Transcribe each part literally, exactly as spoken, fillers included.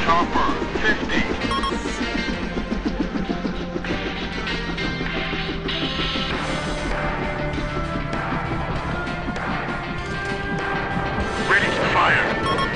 Chopper, fifty. Ready to fire.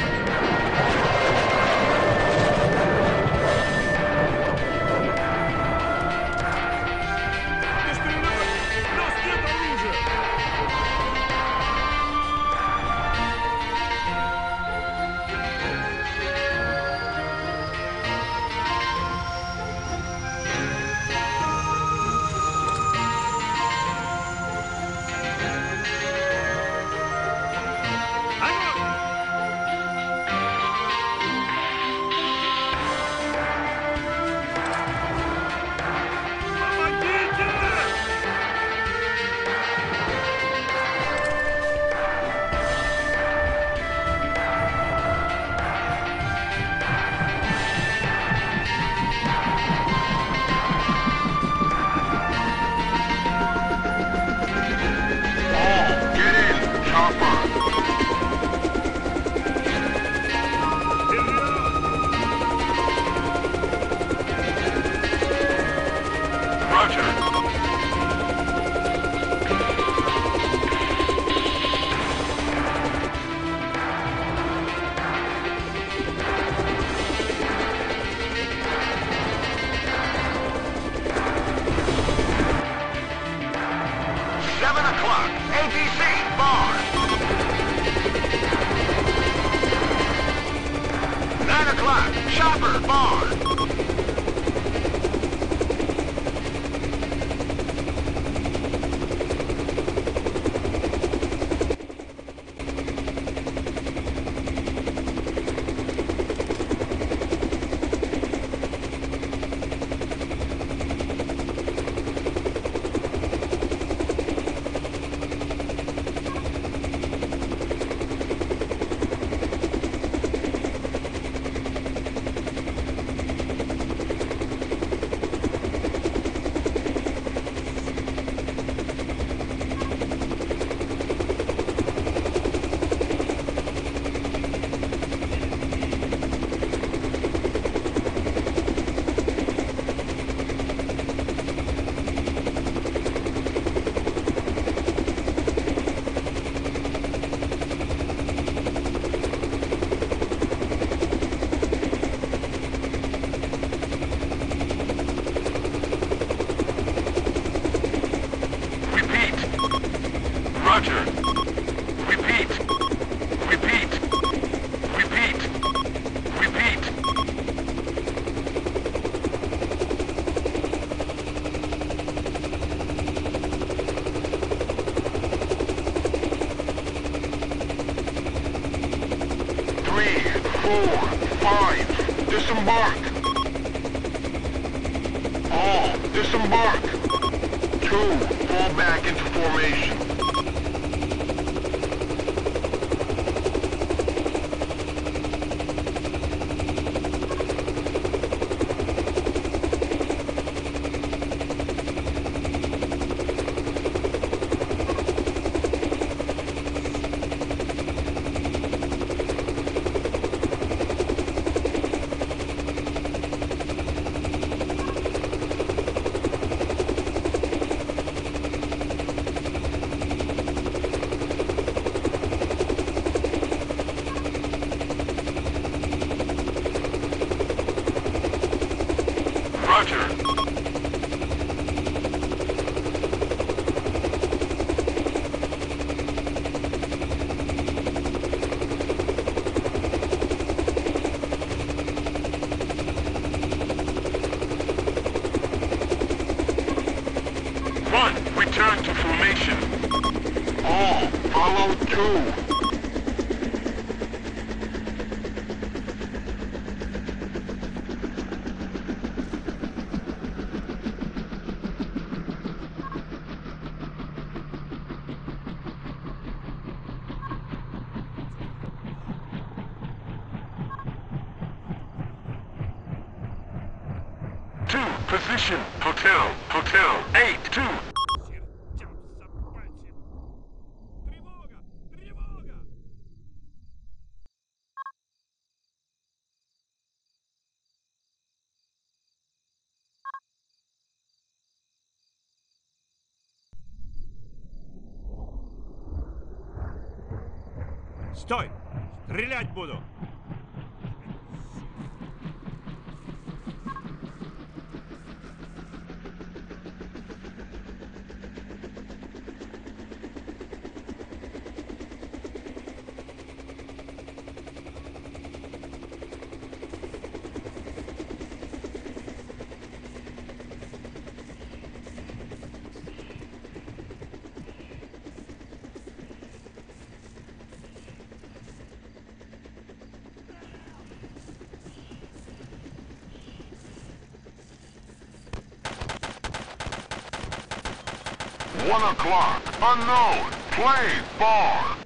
seven o'clock, A T C, bar. nine o'clock, Chopper, bar. Roger. Repeat. Repeat. Repeat. Repeat. Three, four, five, disembark. All, disembark. Two, fall back into formation. Roger. One, return to formation. All, follow two. Two, position, hotel, hotel, eight, two. Стой! Стрелять буду! One o'clock. Unknown. Play bar.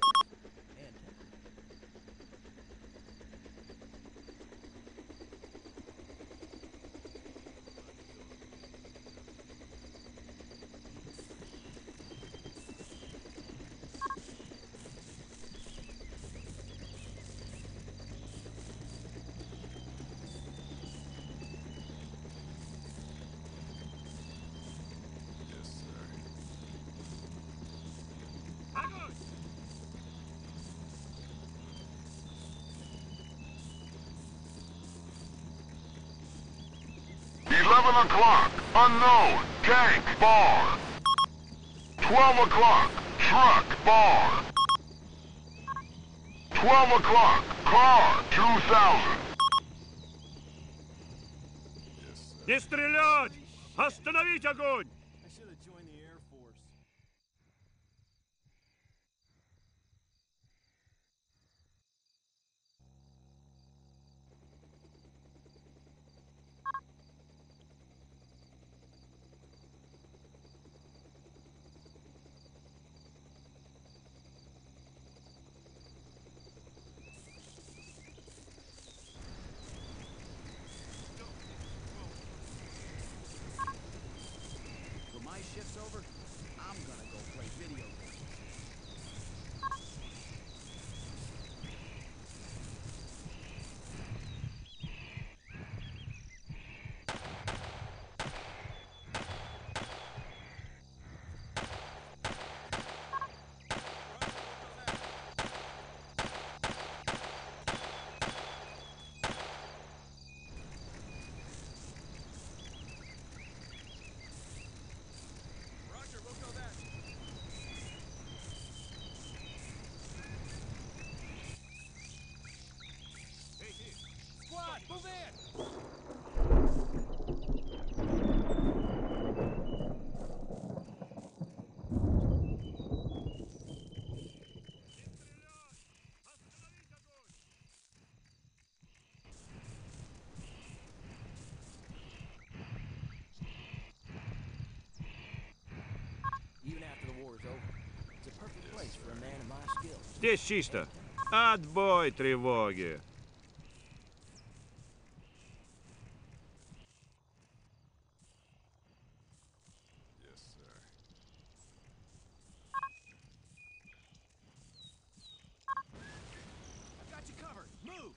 Eleven o'clock. Unknown. Tank bar. Twelve o'clock. Truck bar. Twelve o'clock. Car. Two thousand. Не стрелять! Остановить огонь! I should have joined the Air Force. When my shift's over, I'm gonna go play video games. Roger, we'll go that. Hey, ты! Squad, move in! Остановить огонь! Even after the war is over, it's a perfect place for a man of my skills. Здесь чисто. Отбой тревоги. I've got you covered. Move!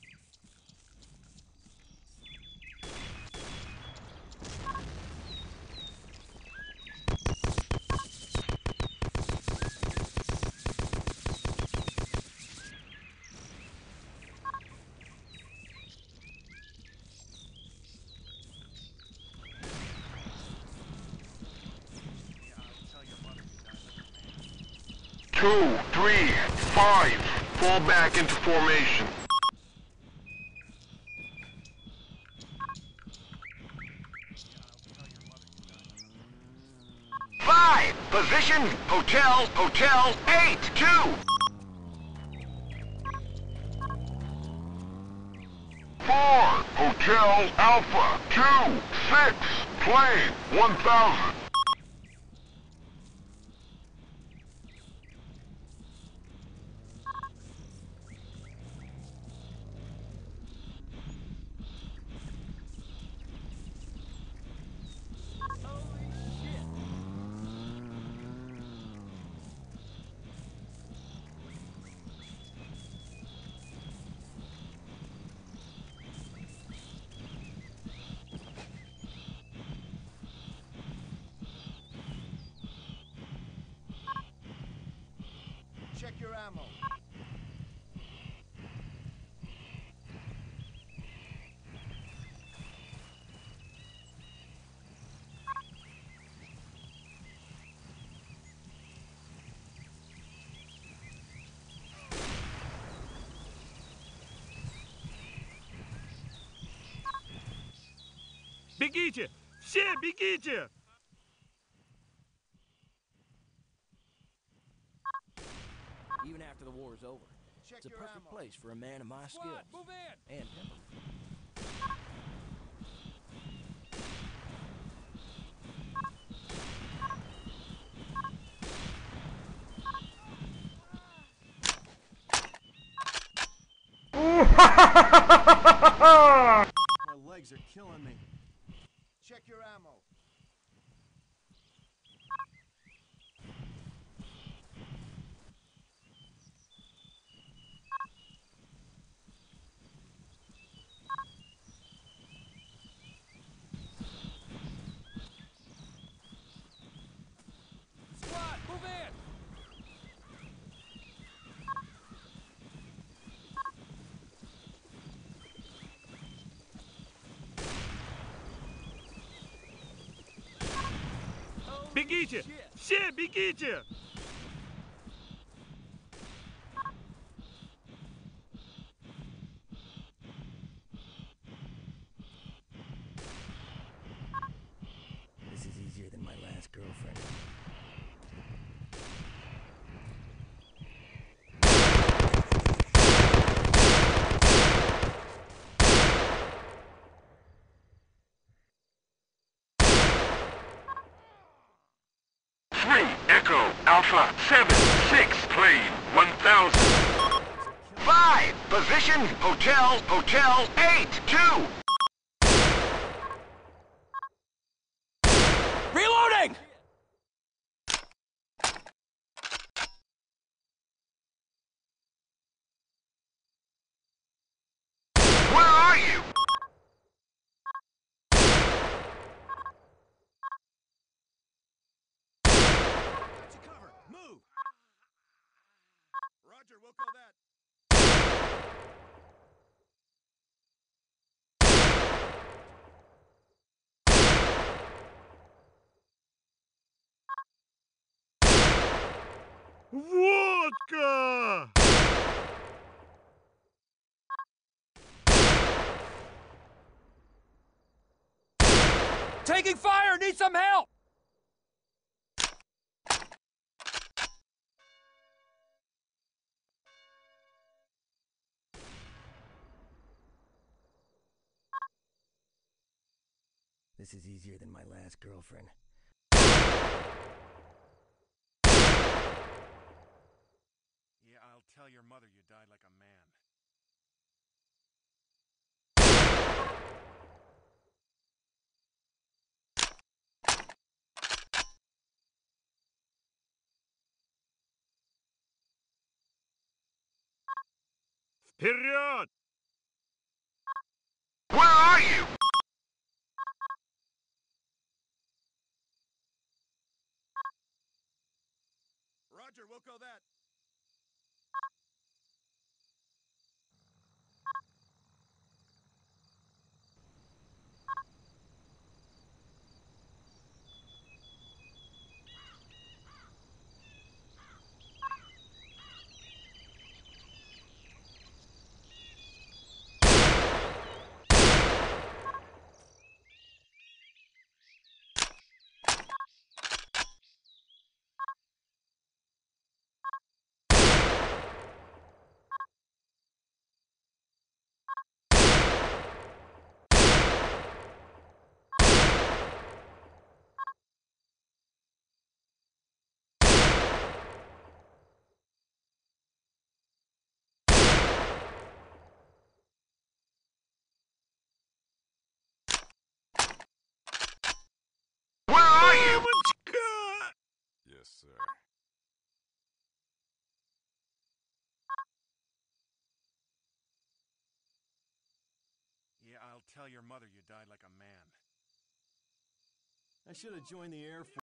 Two, three, five. Fall back into formation. Five. Position. Hotel. Hotel. Eight. Two. Four. Hotel. Alpha. Two. Six. Plane. One thousand. Holy shit! Check your ammo. Бегите! Все бегите! Even after the war is over, it's a perfect place for a man of my skills. Move in! And temperament. My legs are killing me. Check your ammo. Squad, move in! Бегите! Все бегите! This is easier than my last girlfriend. Three Echo Alpha seven six plane one thousand. Five position hotel hotel eight two. Reloading! Where are you? Got you covered. Move! Roger, we'll go that. Водка! Taking fire! Need some help! This is easier than my last girlfriend. Yeah, I'll tell your mother you died like a man. Вперед! Where are you? Roger, we'll go that. Where are you? Мамочка! Yes, sir. Yeah, I'll tell your mother you died like a man. I should have joined the Air Force.